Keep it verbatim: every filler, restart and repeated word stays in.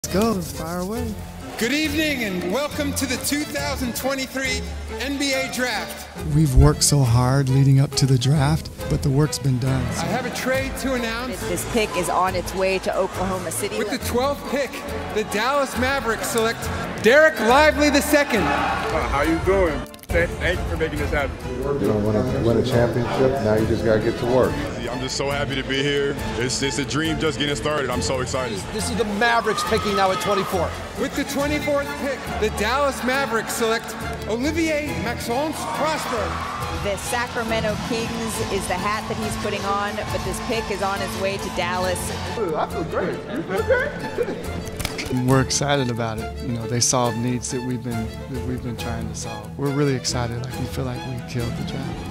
Let's go, let's fire away. Good evening and welcome to the two thousand twenty-three N B A Draft. We've worked so hard leading up to the draft, but the work's been done. I have a trade to announce. This pick is on its way to Oklahoma City. With the twelfth pick, the Dallas Mavericks select Dereck Lively the second. Uh, how you doing? Thank you for making this happen. You don't want to win a championship, now you just got to get to work. I'm just so happy to be here. It's, it's a dream just getting started. I'm so excited. This is the Mavericks picking now at twenty-four. With the twenty-fourth pick, the Dallas Mavericks select Olivier Maxence Prosper. The Sacramento Kings is the hat that he's putting on, but this pick is on its way to Dallas. I feel great. You feel great? We're excited about it. You know, they solve needs that we've been that we've been trying to solve. We're really excited. Like we feel like we killed the draft.